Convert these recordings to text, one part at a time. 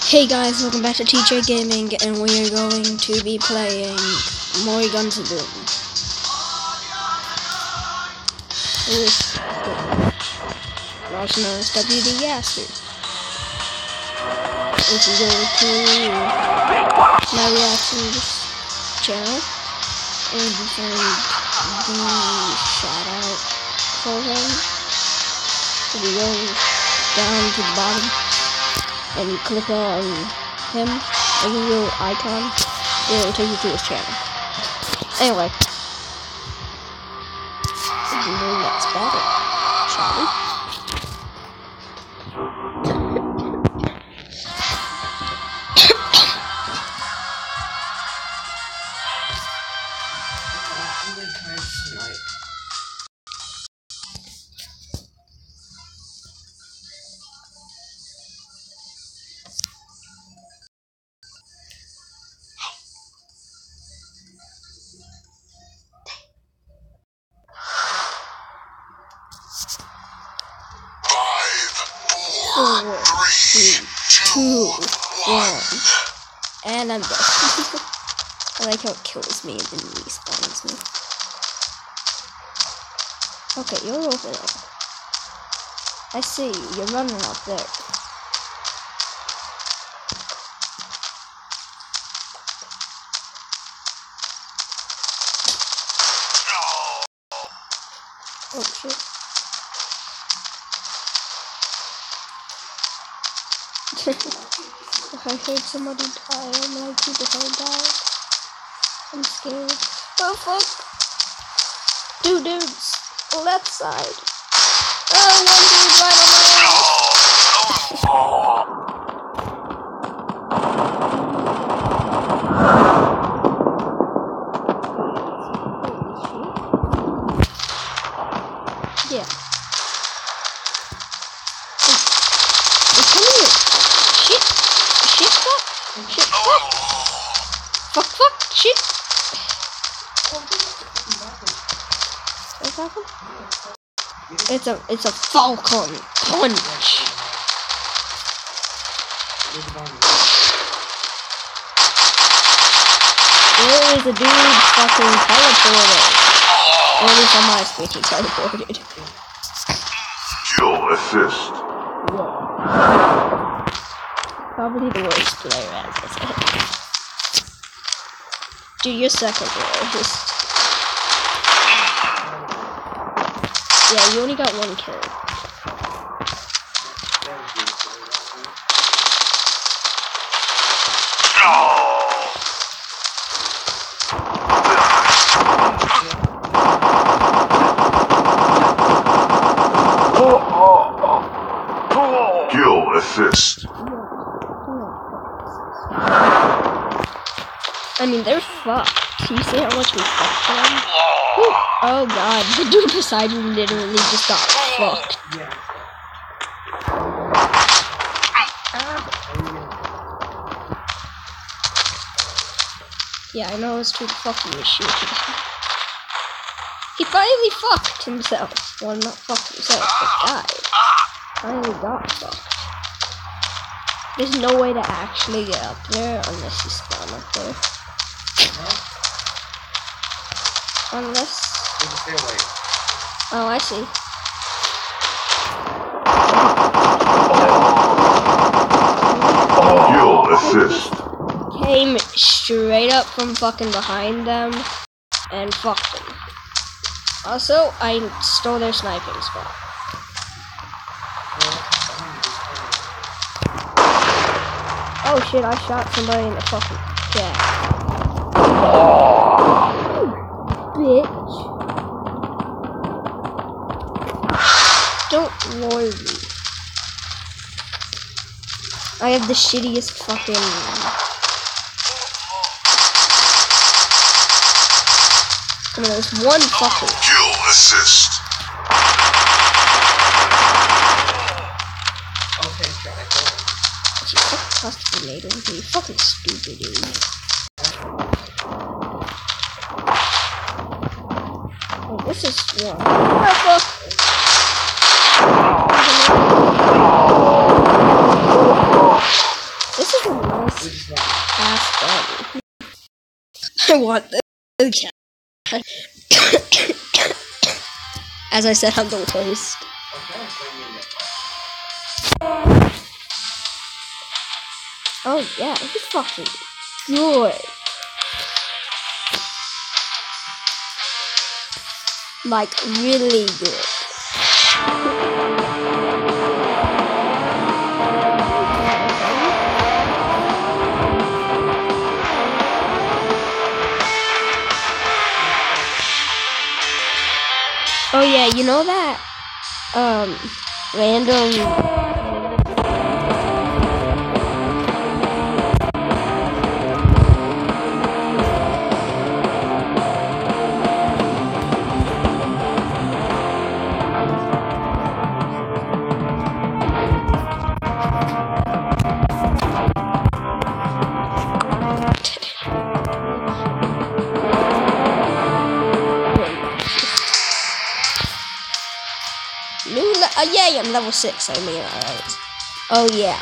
Hey guys, welcome back to TJ Gaming, and we are going to be playing more Guns of Doom. Also known as WD Yaster. If you go to my reactions channel, and you find the shout out program, if you go down to the bottom, and you click on him, like a little icon, it will take you to his channel. Anyway, let's battle, shall we? Four, three, two, one, and I'm dead. I like how it kills me and then respawns me. Okay, you're over there. I see you. You're running up there. Oh shit. If I heard somebody die, I'm like, who the hell died? I'm scared. Oh fuck! Two dudes! Left side! Oh, one dude right on my ass! Yeah. Come here! Shit! Shit, fuck! Shit, fuck! Fuck, fuck! Shit! What happened? It's a Falcon punch! There is a dude fucking teleported! Or at least on my screen he teleported. Kill assist. Probably the worst player, as I said. Dude, you're second worst. Yeah, you only got one kill. Kill assist. I mean, they're fucked. You see how much we fucked them? Oh god, the dude beside me literally just got fucked. Yeah, I know it's too fucking shooting. He finally fucked himself. Well, not fucked himself, but died. Finally got fucked. There's no way to actually get up there unless you spawn up there. Unless... Oh, I see. Kill assist. Came straight up from fucking behind them and fucked them. Also, I stole their sniping spot. Oh shit, I shot somebody in the fucking chest. Bitch. Don't worry. I have the shittiest fucking... Come on, there's one fucking... Kill assist. Okay, try it. You fucking tossed a grenade over here. You fucking stupid, dude. Oh, this is one. Oh, fuck. This is Ask Daddy. I want the cat. As I said, I'm the worst. Oh yeah, he's fucking good. Like really good. Oh yeah, you know that random yay, I'm level 6, I mean, alright. Oh, yeah.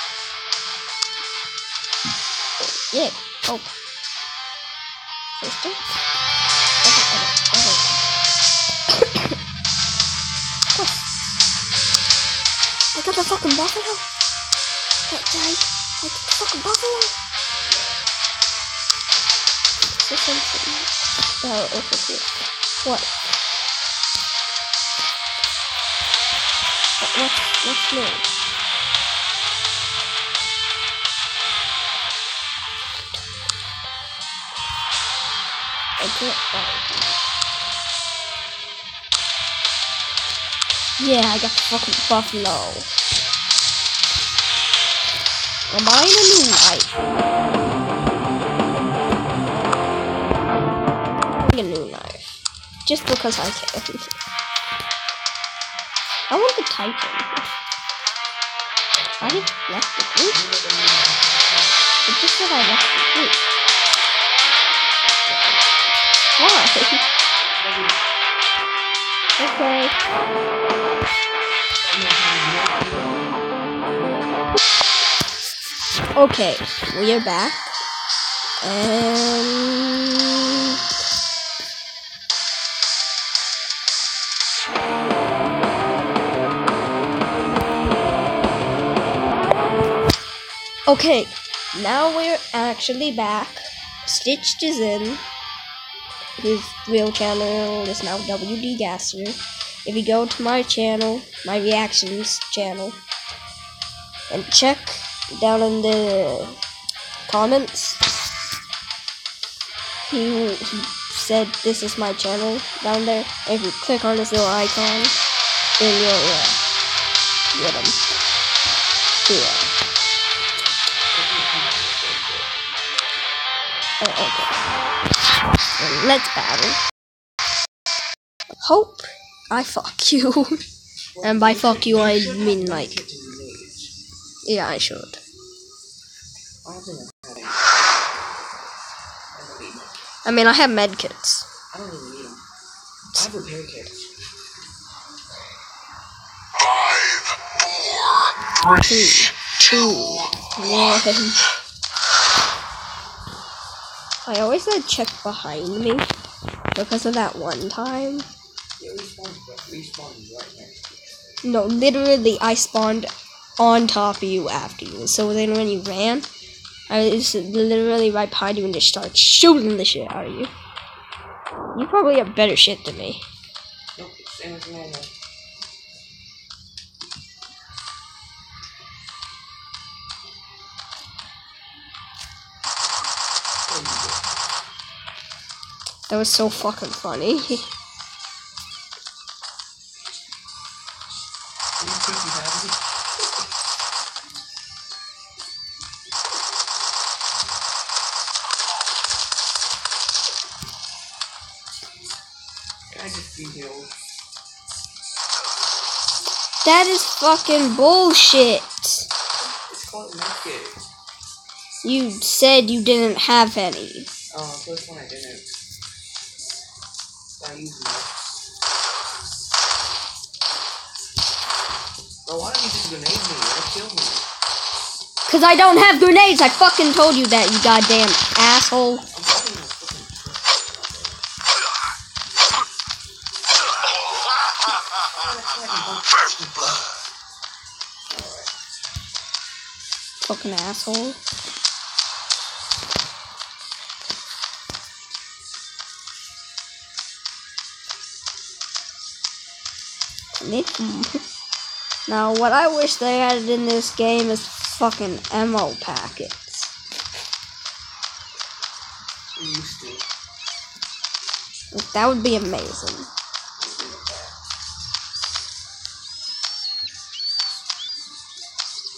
Yeah. Oh. Sister? I got the fucking buffalo. That guy. I got the fucking buffalo. Oh, it's here. What? What's new? Yeah, I got the fucking buffalo. I'm buying a new knife. A new knife. Just because I can. I want the Titan. I left the group. It just said I left the group. Why? Okay. Okay, we are back. And okay, now we're actually back. Stitched is in. His real channel is now WD Gasser. If you go to my channel, my reactions channel, and check down in the comments, he said this is my channel down there. If you click on this little icon, then you'll get him. Yeah. Okay. Let's battle. Hope I fuck you. And by fuck you, I mean like, yeah, I should. I mean, I have med kits. I don't even need them. I have repair kits. 5, 4, 3, 2, 1. I always said check behind me because of that one time. It respawns right next to you. No, literally, I spawned on top of you after you. So then when you ran, I was literally right behind you and just started shooting the shit out of you. You probably have better shit than me. Nope, same as normal. That was so fucking funny. I just be healed. That is fucking bullshit. It's called medkit. You said you didn't have any. Oh, first one I didn't. I used meds. Bro, why don't you just grenade me? That'll kill me. Cause I don't have grenades. I fucking told you that, you goddamn asshole. First blood. Fucking asshole. Now, what I wish they added in this game is fucking ammo packets. We used to. That would be amazing.